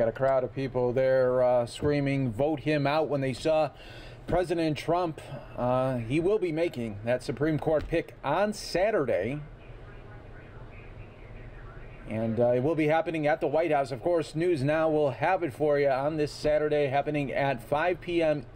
got a crowd of people there screaming, vote him out, when they saw President Trump. He will be making that Supreme Court pick on Saturday. And it will be happening at the White House. Of course, News Now will have it for you on this Saturday, happening at 5 p.m.